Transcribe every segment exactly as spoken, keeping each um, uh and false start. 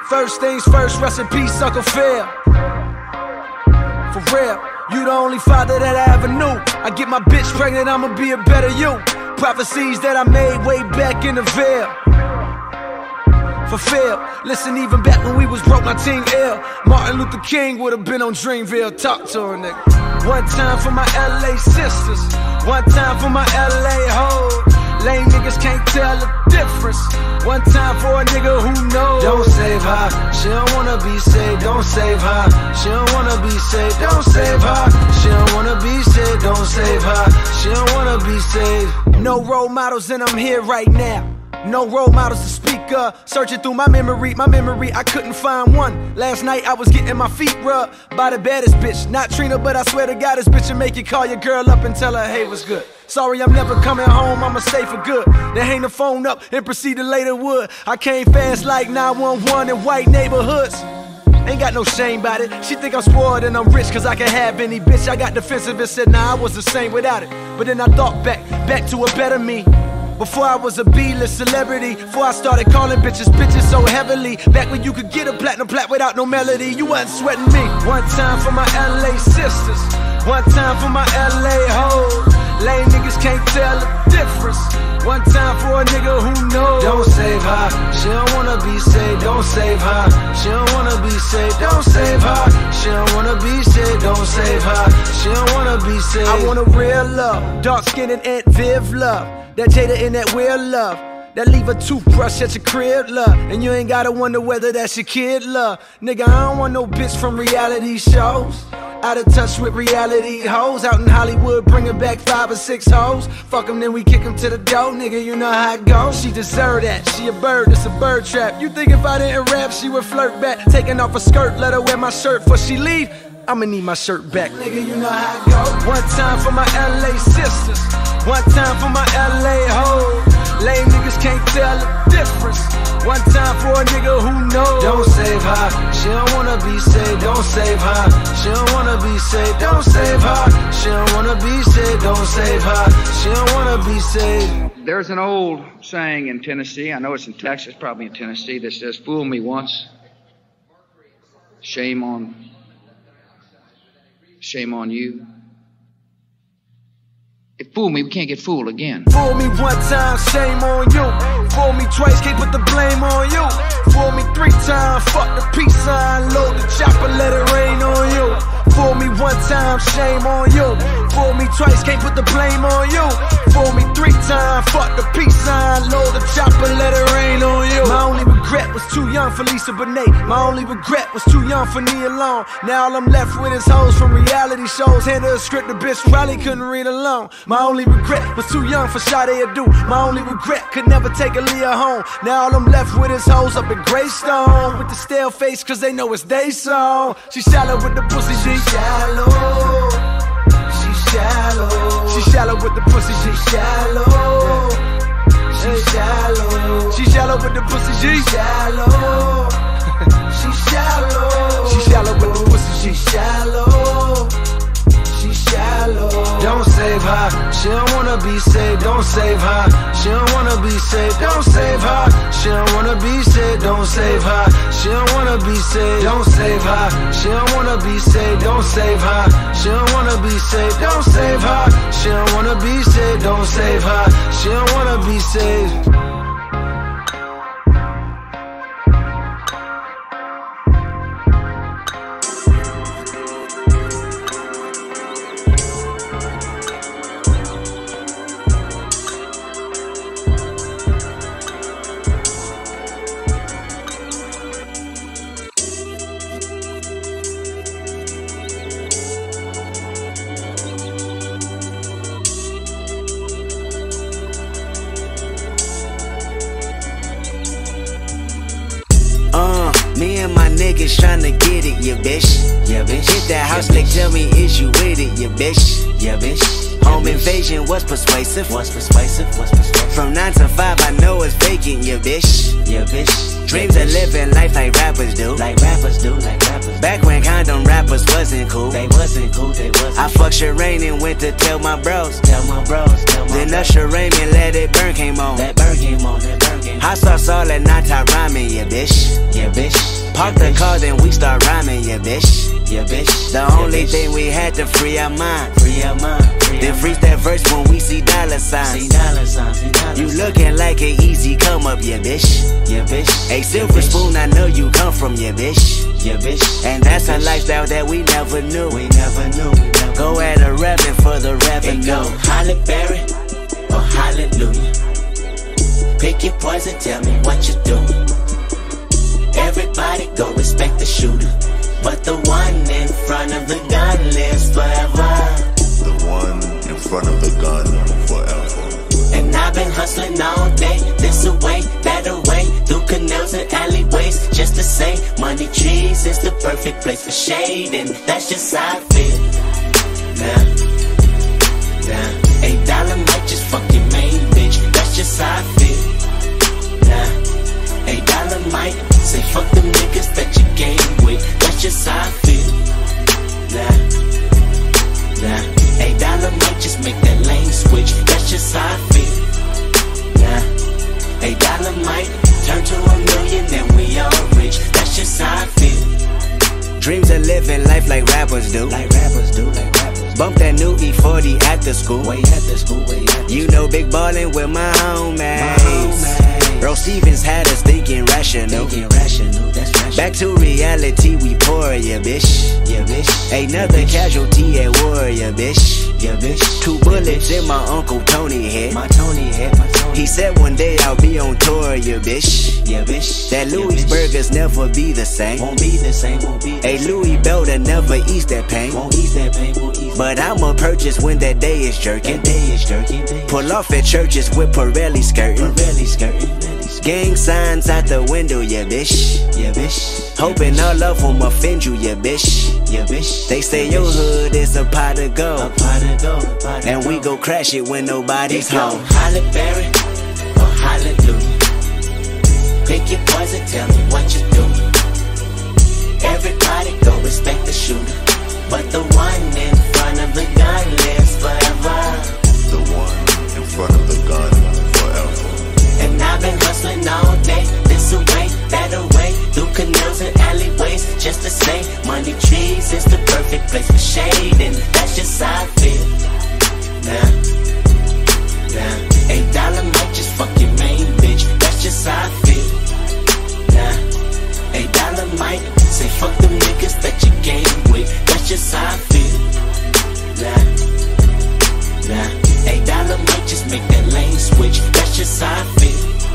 First things first, rest in peace, Uncle Phil. For real, you the only father that I ever knew. I get my bitch pregnant, I'ma be a better you. Prophecies that I made way back in the veil. Fulfill. Listen, even back when we was broke, my team ill. Martin Luther King would've been on Dreamville. Talk to her, nigga. One time for my L A sisters, one time for my L A hoes. Lame niggas can't tell the difference. One time for a nigga who knows. Don't save her, she don't wanna be saved. Don't save her, she don't wanna be saved. Don't save her, she don't wanna be saved. Don't save her, she don't wanna be saved. No role models and I'm here right now. No role models to speak of. Searching through my memory, my memory, I couldn't find one. Last night I was getting my feet rubbed by the baddest bitch. Not Trina, but I swear to God, this bitch will make you call your girl up and tell her, hey, what's good? Sorry, I'm never coming home, I'ma stay for good. Then hang the phone up and proceed to later wood. I came fast like nine one one in white neighborhoods. Ain't got no shame about it. She think I'm spoiled and I'm rich cause I can have any bitch. I got defensive and said, nah, I was the same without it. But then I thought back, back to a better me. Before I was a B-list celebrity, before I started calling bitches bitches so heavily. Back when you could get a platinum plat without no melody, you wasn't sweating me. One time for my L A sisters, one time for my L A hoes. Lame niggas can't tell the difference. One time for a nigga who knows. Don't save her, she don't wanna be saved. Don't save her, she don't wanna be saved. Don't save her, she don't wanna be saved. Don't save her, she don't wanna be saved. I want a real love, dark skin and Aunt Viv love. That Jada and that weird love, that leave a toothbrush at your crib, love. And you ain't gotta wonder whether that's your kid, love. Nigga, I don't want no bitch from reality shows. Out of touch with reality hoes. Out in Hollywood, bringing back five or six hoes. Fuck them, then we kick them to the door, nigga, you know how it goes. She deserve that, she a bird, it's a bird trap. You think if I didn't rap, she would flirt back. Taking off her skirt, let her wear my shirt before she leave. I'ma need my shirt back. Nigga, you know how it goes. One time for my L A sisters, one time for my L A hoes. Lame niggas can't tell the difference. One time for a nigga who knows. Don't save her, she don't wanna be saved. Don't save her, she don't wanna be saved. Don't save her, she don't wanna be saved. Don't save her, she don't wanna be saved. There's an old saying in Tennessee, I know it's in Texas, probably in Tennessee, that says, fool me once, shame on, shame on you. If fool me, we can't get fooled again. Fool me one time, shame on you. Fool me twice, can't put the blame on you. Fool me three times, fuck the peace sign. Load the chopper, let it rain on you. Fool me one time, shame on you. Fool me twice, can't put the blame on you. Fool me three times, fuck the peace sign. Load the chopper, let it rain on you. My only regret was too young for 𝗦ci 𝗴𝗀𝗀. My only regret was too young for Nia Long. Now all I'm left with is hoes from reality shows. Hand her a script, the bitch probably couldn't read alone. My only regret was too young for Sade Adu. My only regret could never take Aaliyah home. Now all I'm left with is hoes up in Greystone with the stale face cause they know it's they song. She shallow with the pussy, she shallow. She shallow. She shallow with the pussy, she shallow. She shallow. She shallow with the pussy, she shallow. She shallow. She shallow with the pussy, she shallow. She shallow. Don't save her, she don't wanna be saved. Don't save her, she don't wanna be saved. Don't save her, she don't wanna be saved. Don't save her, she don't wanna be saved. Don't save her, she don't wanna be saved. Don't save her, she don't wanna be saved. Don't save her, she don't wanna be saved. Don't save her, she don't wanna be saved. Niggas tryna get it, yeah bitch. Yeah bitch. Hit that house, yeah, they tell me is you with it, yeah bitch. Yeah bitch. Home yeah, invasion was persuasive. Was persuasive. Was persuasive. From nine to five, I know it's vacant, yeah bitch. Yeah bitch. Dreams yeah, of living life like rappers do. Like rappers do. Like rappers. Back when condom rappers wasn't cool. They wasn't cool. They wasn't. I fucked Sherane and went to tell my bros. Tell my bros. Tell my then Usher Raymond let it burn came on. That burn came on. That burn came on. Hot sauce all that nata rhyming, yeah, bitch. Yeah, bitch. Park the car, then we start rhyming, yeah, bitch. Yeah, bitch. The only thing we had to free our mind. Free our mind. Then freeze that verse when we see dollar signs. See dollar signs. See dollar you looking like an easy come up, yeah, bitch. Yeah, bitch. A silver spoon, I know you come from, yeah, bitch. Yeah, bitch. And that's a lifestyle that we never knew. We never knew. We never go at a rapping for the revenue. Go Halle Berry or hallelujah. Pick your poison, tell me what you doing. Everybody go respect the shooter, but the one in front of the gun lives forever. The one in front of the gun forever. And I've been hustling all day, this away, that away, through canals and alleyways, just to say, money trees is the perfect place for shade, and that's just how I feel. Nah, nah, eight dollar might just fuck your main bitch, that's just how I feel. Nah, eight dollar might say fuck them niggas that you game with, that's just how I feel. Nah, nah, eight dollar might just make that lane switch, that's just how I feel. Nah, eight dollar might turn to a million and we all rich, that's just how I feel. Dreams of living life like rappers do, like rappers do, like rappers do. Bump that new E forty at the school, way at the school, way at the you know big ballin' with my homies. My homies. Bro Stevens had us thinking rational, thinking rational, that's rational. Back to reality, we pour, yeah, bitch. Yeah, bitch. Another casualty at war, yeah, bitch. Yeah, bitch. Two bullets in my Uncle Tony head. My Tony head, my Tony. He said one day I'll be on tour, yeah, bitch. Yeah, bitch. That Louis yeah, burgers never be the same. Won't be the same, won't be the same. A Louis belt that never ease that pain. Won't ease that pain, won't ease. But I'ma purchase when that day is jerking. That day is jerking. Pull off at churches with Pirelli skirting. Pirelli skirting. Gang signs out the window, yeah, bitch. Yeah, bitch. Hoping all of them offend you, yeah, bitch. Yeah, bitch. They say your hood is a pot of gold, a pot of gold, a pot of and gold. We go crash it when nobody's home. Halle Berry or hallelujah. Pick your poison, tell me what you doing. Everybody go respect the shooter, but the one in front of the gun lives forever. The one in front of the gun forever. And I've been hustling all day, this away, that away, through canals and alleyways, just to say, money trees is the perfect place for shade, and that's just how I feel. Nah, nah, eight dollar might just fuck your main bitch, that's just how I feel. Nah, eight dollar might say fuck them niggas that you game with, that's just how I feel. Nah, nah, eight dollar might just make that lane switch, that's just how I feel.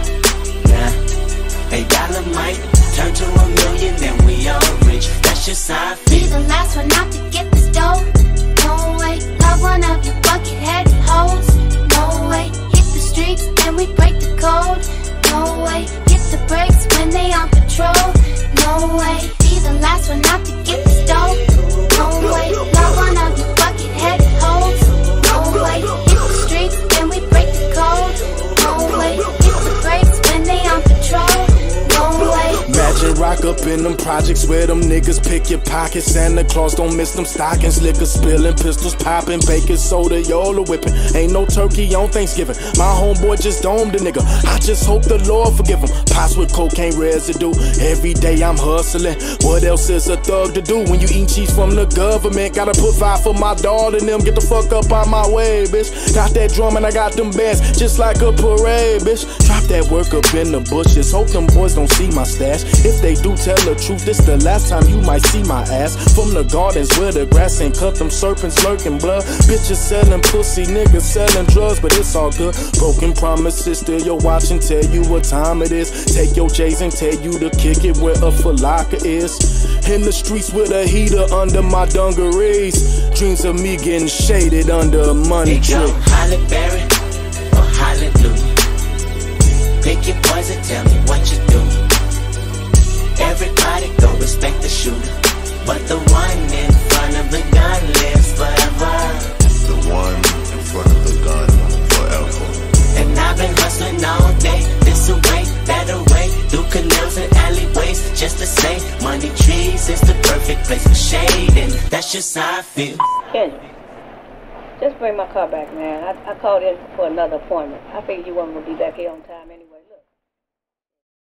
Nah, eight dollar might turn to a million and we all rich, that's just how I feel. Be the last one out to get this dough. No way, love one of you bucket-headed hoes. No way, hit the streets and we break the code. No way, hit the brakes when they on patrol. No way, be the last one out to get this dough. No way, love one of you bucket-headed hoes. No way, hit the streets and we break the code. No way, hit the brakes when they on patrol. No way. Imagine rock up in them projects where them niggas pick your pockets. Santa Claus don't miss them stockings. Liquor spilling, pistols popping, baking soda, Yola whipping. Ain't no turkey on Thanksgiving. My homeboy just domed a nigga. I just hope the Lord forgive him. Pots with cocaine residue. Every day I'm hustling. What else is a thug to do when you eat cheese from the government? Gotta put five for my daughter and them. Get the fuck up out my way, bitch. Got that drum and I got them bands just like a parade, bitch. Drop that work up in the bushes. Hope them boys don't see my stash. If they do tell the truth, this the last time you might see my ass. From the gardens where the grass ain't cut, them serpents lurking blood. Bitches selling pussy, niggas selling drugs, but it's all good. Broken promises, still your watch and tell you what time it is. Take your J's and tell you to kick it where a falaka is. In the streets with a heater under my dungarees. Dreams of me getting shaded under a money tree. Halle Berry or hallelujah. Pick your poison, tell me what you doing. Everybody go respect the shooter, but the one in front of the gun lives forever. The one in front of the gun forever. And I've been hustling all day, this away, that away, through canals and alleyways, just to say, money trees is the perfect place for shade, and that's just how I feel. Kendrick, just bring my car back, man. I, I called in for another appointment. I figured you weren't going to be back here on time anyway.